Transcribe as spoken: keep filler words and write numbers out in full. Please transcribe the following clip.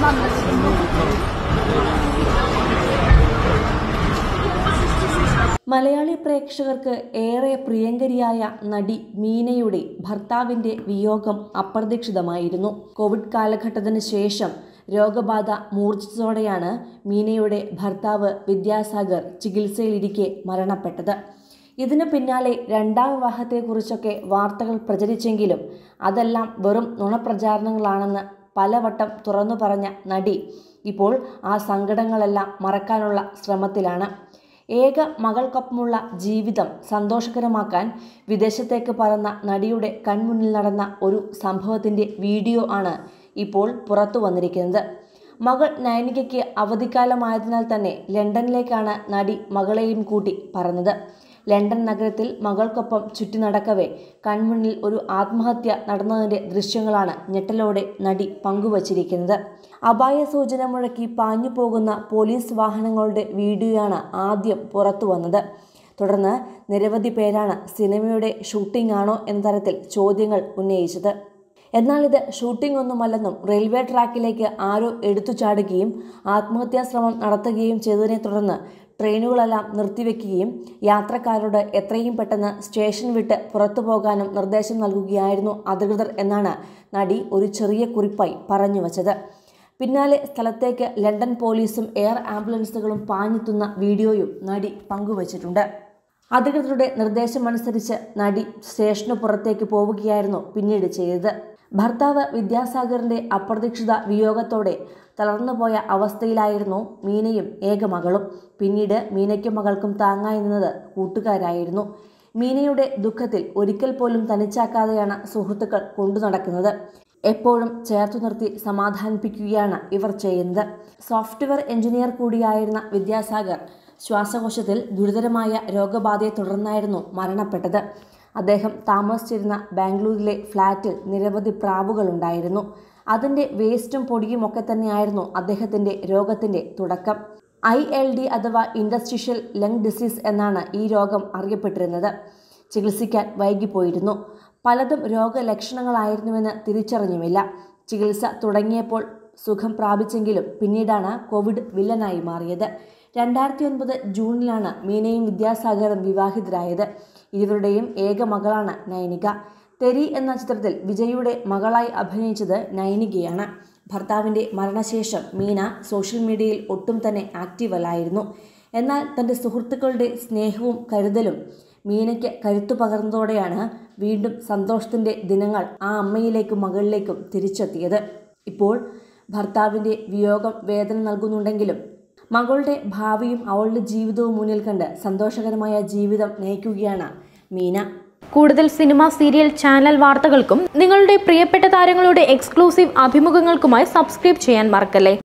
മലയാളി പ്രേക്ഷകർക്ക് ഏറെ പ്രിയങ്കരിയായ നടി മീനയുടെ ഭർത്താവിന്റെ വിയോഗം അപ്രതീക്ഷിതമായിരുന്നു. കോവിഡ് കാലഘട്ടത്തിന് ശേഷം രോഗബാധ മൂർച്ഛിച്ചതോടെയാണ് മീനയുടെ ഭർത്താവ് വിദ്യാസാഗർ ചികിത്സയിലിരിക്കെ മരണപ്പെട്ടത്. ഇതിനു പിന്നാലെ രണ്ടാം വിവാഹത്തെക്കുറിച്ചൊക്കെ വാർത്തകൾ പ്രചരിച്ചെങ്കിലും അതെല്ലാം വെറും നുണപ്രചാരണങ്ങളാണെന്ന് പലവട്ടം തുറന്നു പറഞ്ഞ നടി ഇപ്പോൾ ആ സങ്കടങ്ങളെല്ലാം മറക്കാനുള്ള ശ്രമത്തിലാണ്. ഏക മകൾക്കൊപ്പമുള്ള ജീവിതം സന്തോഷകരമാക്കാൻ വിദേശത്തേക്ക് പറന്ന നടിയുടെ കൺമുന്നിൽ നടന്ന ഒരു സംഭവത്തിൻ്റെ വീഡിയോ ആണ് ഇപ്പോൾ പുറത്തു വന്നിരിക്കുന്നത്. മകൾ നൈനികയ്ക്ക് അവധിക്കാലമായതിനാൽ തന്നെ ലണ്ടനിലേക്കാണ് നടി മകളെയും കൂട്ടി പറന്നത്. ലണ്ടൻ നഗരത്തിൽ മകൾക്കൊപ്പം ചുറ്റി നടക്കവേ കൺമുന്നിൽ ഒരു ആത്മഹത്യ നടന്നതിൻ്റെ ദൃശ്യങ്ങളാണ് ഞെട്ടലോടെ നടി പങ്കുവച്ചിരിക്കുന്നത്. അപായ സൂചന മുഴക്കി പാഞ്ഞു പോകുന്ന പോലീസ് വാഹനങ്ങളുടെ വീഡിയോയാണ് ആദ്യം പുറത്തു വന്നത്. തുടർന്ന് നിരവധി പേരാണ് സിനിമയുടെ ഷൂട്ടിംഗ് ആണോ എന്ന തരത്തിൽ ചോദ്യങ്ങൾ ഉന്നയിച്ചത്. എന്നാൽ ഇത് ഷൂട്ടിംഗ് ഒന്നുമല്ലെന്നും റെയിൽവേ ട്രാക്കിലേക്ക് ആരോ എടുത്തു ചാടുകയും ആത്മഹത്യാശ്രമം നടത്തുകയും ചെയ്തതിനെ തുടർന്ന് ട്രെയിനുകളെല്ലാം നിർത്തിവെക്കുകയും യാത്രക്കാരോട് എത്രയും പെട്ടെന്ന് സ്റ്റേഷൻ വിട്ട് പുറത്തു പോകാനും നിർദ്ദേശം നൽകുകയായിരുന്നു അധികൃതർ എന്നാണ് നടി ഒരു ചെറിയ കുറിപ്പായി പറഞ്ഞുവച്ചത്. പിന്നാലെ സ്ഥലത്തേക്ക് ലണ്ടൻ പോലീസും എയർ ആംബുലൻസുകളും പാഞ്ഞെത്തുന്ന വീഡിയോയും നടി പങ്കുവച്ചിട്ടുണ്ട്. അധികൃതരുടെ നിർദ്ദേശമനുസരിച്ച് നടി സ്റ്റേഷനു പുറത്തേക്ക് പോവുകയായിരുന്നു പിന്നീട് ചെയ്തത്. ഭർത്താവ് വിദ്യാസാഗറിന്റെ അപ്രതീക്ഷിത വിയോഗത്തോടെ തളർന്നുപോയ അവസ്ഥയിലായിരുന്നു മീനയും ഏകമകളും. പിന്നീട് മീനയ്ക്കും മകൾക്കും താങ്ങായി നിന്നത് കൂട്ടുകാരായിരുന്നു. മീനയുടെ ദുഃഖത്തിൽ ഒരിക്കൽ പോലും തനിച്ചാക്കാതെയാണ് സുഹൃത്തുക്കൾ കൊണ്ടു നടക്കുന്നത്. എപ്പോഴും ചേർത്തു നിർത്തി സമാധാനിപ്പിക്കുകയാണ് ഇവർ ചെയ്യുന്നത്. സോഫ്റ്റ്വെയർ എഞ്ചിനീയർ കൂടിയായിരുന്ന വിദ്യാസാഗർ ശ്വാസകോശത്തിൽ ഗുരുതരമായ രോഗബാധയെ തുടർന്നായിരുന്നു മരണപ്പെട്ടത്. അദ്ദേഹം താമസിച്ചിരുന്ന ബാംഗ്ലൂരിലെ ഫ്ലാറ്റിൽ നിരവധി പ്രാവുകളുണ്ടായിരുന്നു. അതിൻ്റെ വേസ്റ്റും പൊടിയും ഒക്കെ തന്നെയായിരുന്നു അദ്ദേഹത്തിൻ്റെ രോഗത്തിൻ്റെ തുടക്കം. ഐ എൽ ഡി അഥവാ ഇൻഡസ്ട്രീഷ്യൽ ലങ് ഡിസീസ് എന്നാണ് ഈ രോഗം അറിയപ്പെട്ടിരുന്നത്. ചികിത്സിക്കാൻ വൈകിപ്പോയിരുന്നു. പലതും രോഗലക്ഷണങ്ങളായിരുന്നുവെന്ന് തിരിച്ചറിഞ്ഞുമില്ല. ചികിത്സ തുടങ്ങിയപ്പോൾ സുഖം പ്രാപിച്ചെങ്കിലും പിന്നീടാണ് കോവിഡ് വില്ലനായി മാറിയത്. രണ്ടായിരത്തി ഒൻപത് ജൂണിലാണ് മീനയും വിദ്യാസാഗറും വിവാഹിതരായത്. ഇരുവരുടെയും ഏക മകളാണ് നൈനിക. തെരി എന്ന ചിത്രത്തിൽ വിജയുടെ മകളായി അഭിനയിച്ചത് നൈനികയാണ്. ഭർത്താവിൻ്റെ മരണശേഷം മീന സോഷ്യൽ മീഡിയയിൽ ഒട്ടും തന്നെ ആക്റ്റീവല്ലായിരുന്നു. എന്നാൽ തൻ്റെ സുഹൃത്തുക്കളുടെ സ്നേഹവും കരുതലും മീനയ്ക്ക് കരുത്തു പകർന്നതോടെയാണ് വീണ്ടും സന്തോഷത്തിൻ്റെ ദിനങ്ങൾ ആ അമ്മയിലേക്കും മകളിലേക്കും തിരിച്ചെത്തിയത്. ഇപ്പോൾ ഭർത്താവിൻ്റെ വിയോഗം വേദന നൽകുന്നുണ്ടെങ്കിലും മകളുടെ ഭാവിയും അവളുടെ ജീവിതവും മുന്നിൽ കണ്ട് സന്തോഷകരമായ ജീവിതം നയിക്കുകയാണ് മീന. കൂടുതൽ സിനിമ, സീരിയൽ, ചാനൽ വാർത്തകൾക്കും നിങ്ങളുടെ പ്രിയപ്പെട്ട താരങ്ങളുടെ എക്സ്ക്ലൂസീവ് അഭിമുഖങ്ങൾക്കുമായി സബ്സ്ക്രൈബ് ചെയ്യാൻ മറക്കല്ലേ.